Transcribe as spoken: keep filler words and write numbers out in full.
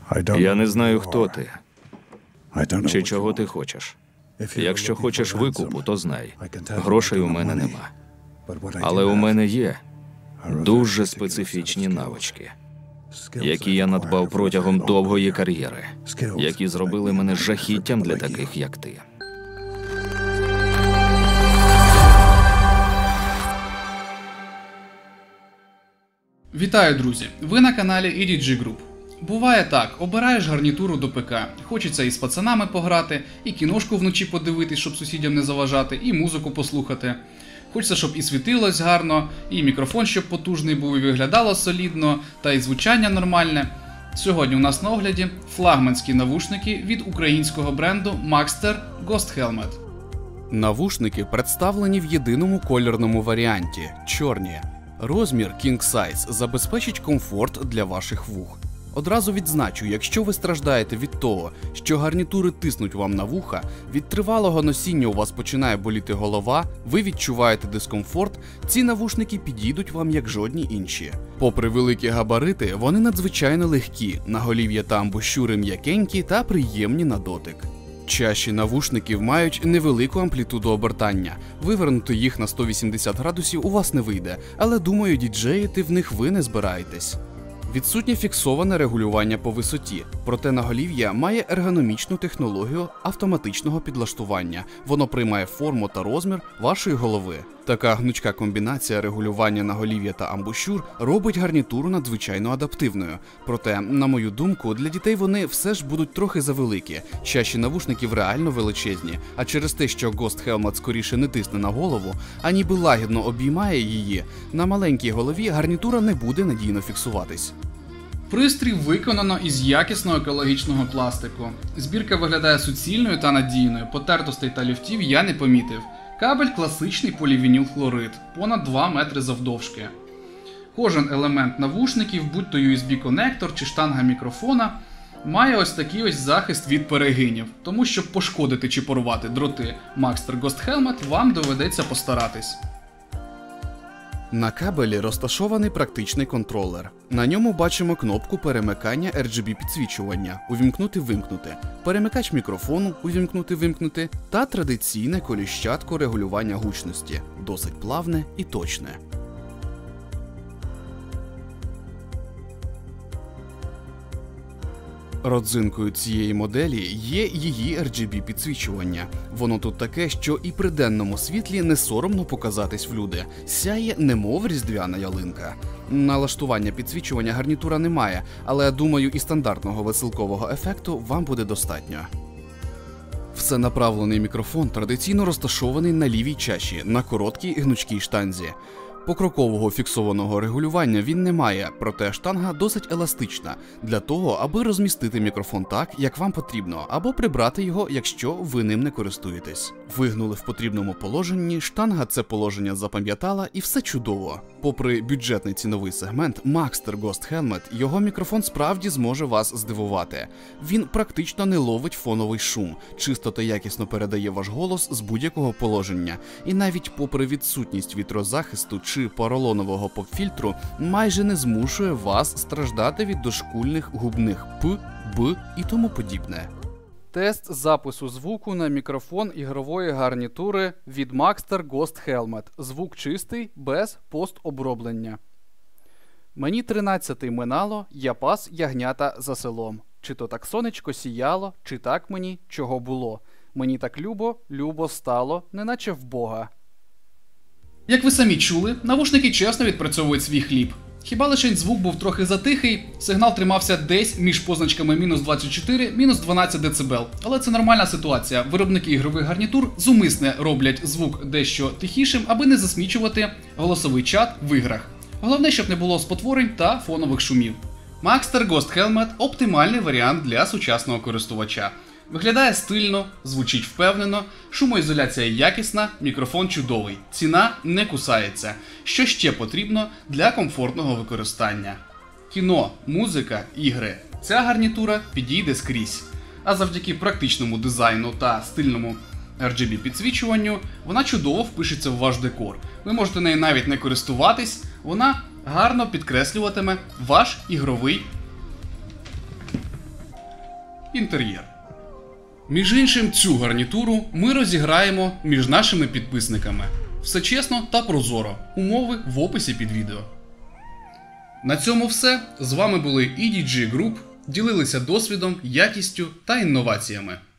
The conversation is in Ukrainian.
Я не знаю, хто ти, чи чого ти хочеш. Якщо хочеш викупу, то знай, грошей у мене нема. Але у мене є дуже специфічні навички, які я надбав протягом довгої кар'єри, які зробили мене жахіттям для таких, як ти. Вітаю, друзі! Ви на каналі і ді джі Group. Буває так, обираєш гарнітуру до ПК, хочеться і з пацанами пограти, і кіношку вночі подивитись, щоб сусідям не заважати, і музику послухати. Хочеться, щоб і світилось гарно, і мікрофон щоб потужний був, і виглядало солідно, та і звучання нормальне. Сьогодні у нас на огляді флагманські навушники від українського бренду Maxster Ghost Helmet. Навушники представлені в єдиному кольорному варіанті – чорні. Розмір King Size забезпечить комфорт для ваших вух. Одразу відзначу, якщо ви страждаєте від того, що гарнітури тиснуть вам на вуха, від тривалого носіння у вас починає боліти голова, ви відчуваєте дискомфорт, ці навушники підійдуть вам як жодні інші. Попри великі габарити, вони надзвичайно легкі, наголів'я та амбушюри м'якенькі та приємні на дотик. Чаші навушників мають невелику амплітуду обертання. Вивернути їх на сто вісімдесят градусів у вас не вийде, але думаю, діджеїти в них ви не збираєтесь. Відсутнє фіксоване регулювання по висоті, проте наголів'я має ергономічну технологію автоматичного підлаштування. Воно приймає форму та розмір вашої голови. Така гнучка комбінація регулювання наголів'я та амбушюр робить гарнітуру надзвичайно адаптивною. Проте, на мою думку, для дітей вони все ж будуть трохи завеликі. Чаші навушників реально величезні, а через те, що Ghost Helmet скоріше не тисне на голову, а ніби лагідно обіймає її, на маленькій голові гарнітура не буде надійно фіксуватись. Пристрій виконано із якісного екологічного пластику. Збірка виглядає суцільною та надійною, потертостей та люфтів я не помітив. Кабель класичний полівінілхлорид, понад два метри завдовжки. Кожен елемент навушників, будь то ю ес бі-конектор чи штанга мікрофона, має ось такий ось захист від перегинів. Тому щоб пошкодити чи порвати дроти Maxster Ghost Helmet, вам доведеться постаратись. На кабелі розташований практичний контролер. На ньому бачимо кнопку перемикання ар джі бі підсвічування «Увімкнути-вимкнути», перемикач мікрофону «Увімкнути-вимкнути» та традиційне коліщатко регулювання гучності, досить плавне і точне. Родзинкою цієї моделі є її ар джі бі підсвічування. Воно тут таке, що і при денному світлі не соромно показатись в люди. Сяє немов різдвяна ялинка. Налаштування підсвічування гарнітура немає, але, думаю, і стандартного веселкового ефекту вам буде достатньо. Всенаправлений мікрофон традиційно розташований на лівій чаші, на короткій гнучкій штанзі. Покрокового фіксованого регулювання він не має, проте штанга досить еластична для того, аби розмістити мікрофон так, як вам потрібно, або прибрати його, якщо ви ним не користуєтесь. Вигнули в потрібному положенні, штанга це положення запам'ятала і все чудово. Попри бюджетний ціновий сегмент Maxster Ghost Helmet, його мікрофон справді зможе вас здивувати. Він практично не ловить фоновий шум, чисто та якісно передає ваш голос з будь-якого положення. І навіть попри відсутність вітрозахисту чи поролонового поп-фільтру, майже не змушує вас страждати від дошкульних губних П, Б і тому подібне. Тест запису звуку на мікрофон ігрової гарнітури від Maxster Ghost Helmet. Звук чистий, без постоброблення. Мені тринадцятий минало, я пас ягнята за селом. Чи то так сонечко сіяло, чи так мені чого було. Мені так любо, любо стало, неначе в Бога. Як ви самі чули, навушники чесно відпрацьовують свій хліб. Хіба лише звук був трохи затихий, сигнал тримався десь між позначками мінус двадцять чотири - мінус дванадцять децибел. Але це нормальна ситуація. Виробники ігрових гарнітур зумисне роблять звук дещо тихішим, аби не засмічувати голосовий чат в іграх. Головне, щоб не було спотворень та фонових шумів. Maxster Ghost Helmet – оптимальний варіант для сучасного користувача. Виглядає стильно, звучить впевнено, шумоізоляція якісна, мікрофон чудовий, ціна не кусається. Що ще потрібно для комфортного використання? Кіно, музика, ігри. Ця гарнітура підійде скрізь. А завдяки практичному дизайну та стильному ар джі бі підсвічуванню, вона чудово впишеться в ваш декор. Ви можете нею навіть не користуватись, вона гарно підкреслюватиме ваш ігровий інтер'єр. Між іншим, цю гарнітуру ми розіграємо між нашими підписниками. Все чесно та прозоро. Умови в описі під відео. На цьому все. З вами були і ді джей Group. Ділилися досвідом, якістю та інноваціями.